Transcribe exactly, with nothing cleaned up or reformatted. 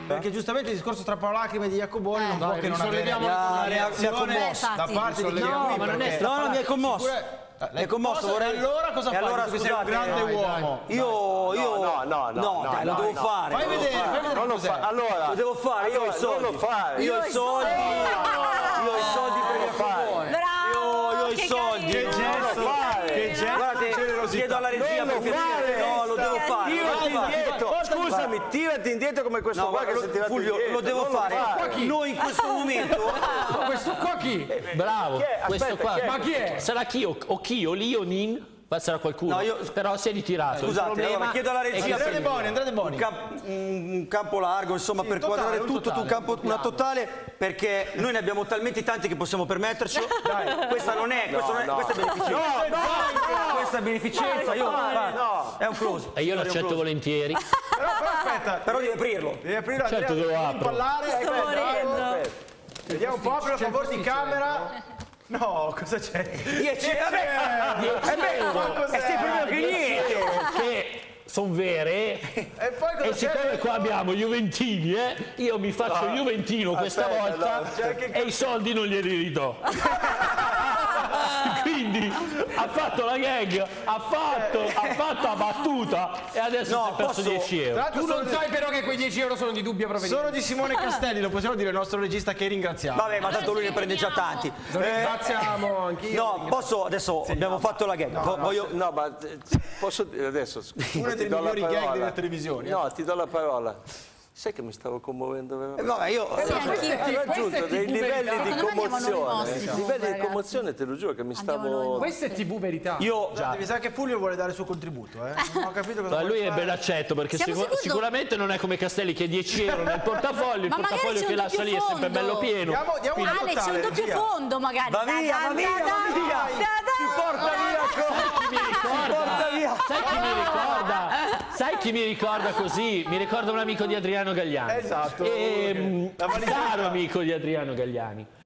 Perché giustamente il discorso strappalacrime di Jacoboni eh. non può che non avere una reazione da parte di chi è qui. No, ma non è no, non mi è commosso. Mi è commosso, vorrei... E allora cosa fai? Allora, scusate, sei un grande dai, uomo. Dai. Io, io... No, no, no, no, no, dai, no, lo devo no. fare. Fai vedere, fare. fai vedere non lo fa. Allora, lo devo fare, io ho i soldi. Non lo fare. Io ho i soldi. Io ho i soldi per il fare. Bravo! Io ho i soldi. Che gesto, che gesto. Guardate, chiedo alla regia per piacere. No, lo devo fare. Tirati indietro. Scusami, tirati indietro come questo No, qua che lo, si è tirato Fulvio, indietro. lo devo Non fare. fare. Noi in questo momento... Questo qua chi? Bravo, Chi è? questo Aspetta, qua. chi è? Ma chi è? Sarà chi o, o chi o lì o nin? Sarà qualcuno. No, io- Però si è ritirato. Scusate, Il problema allora chiedo alla è regia. che- Andrea De Boni, Andrea De Boni. Un, camp- un campo largo, insomma, Sì, per totale, quadrare un tutto, totale, un campo, un una piano. totale, perché noi ne abbiamo talmente tanti che possiamo permetterci. Dai, questa non è, questo non è, no. questa è beneficenza. No, no, Questa è beneficenza, io, no. è un close. E io lo accetto volentieri. Però, però aspetta, Però devi aprirlo. devi aprire Certo che lo devi apro. impallare. Sto ecco, morendo. bravo. Vediamo un po', apri a favore di camera. No, cosa c'è? dieci euro. Ma cos'è? E sei proprio che niente. Che sono vere. E poi cosa E c'è? siccome qua abbiamo Juventini, eh, io mi faccio Juventino questa aspetta, volta no, c'è anche- e i soldi non glieli ridò. Quindi ha fatto la gag, ha fatto, ha fatto la battuta e adesso No, si è perso posso- dieci Tra euro. l'altro Tu non sono, sai però che quei dieci euro sono di dubbia provenienza. sono di Simone Castelli, lo possiamo dire, il nostro regista che ringraziamo. Vabbè, ma tanto lui ne prende già tanti. Lo Eh, ringraziamo anch'io. No, posso adesso abbiamo fatto la gag. Vo- voglio No, ma eh, posso dire adesso, Una ti delle do la migliori gag parola. della televisione. No, ti do la parola. Sai che mi stavo commuovendo Eh, veramente? vabbè, io Ho raggiunto dei livelli di Secondo me andiamo noi commozione, mossi dei comunque, livelli di ragazzi. commozione, te lo giuro che mi Andiamo stavo... noi. Questa è tivù verità. io Già, devi sapere che Fulvio vuole dare il suo contributo, eh? Non ho capito cosa Ma vuole lui è fare. ben accetto perché Siamo sicur- sicuri- sicuramente non è come Castelli che ha dieci euro nel portafoglio, il Ma magari portafoglio c'è che un lascia lì è doppio sempre bello fondo. pieno. Diamo, diamo una Ale, c'è totale, un doppio regia. fondo magari. va via, va via, va via. Si porta via Chi mi ricorda? porta via. Sai chi mi ricorda? Sai chi mi ricorda così? Mi ricorda un amico di Adriano Gagliani. Esatto. Ehm, La valigetta. caro amico di Adriano Gagliani.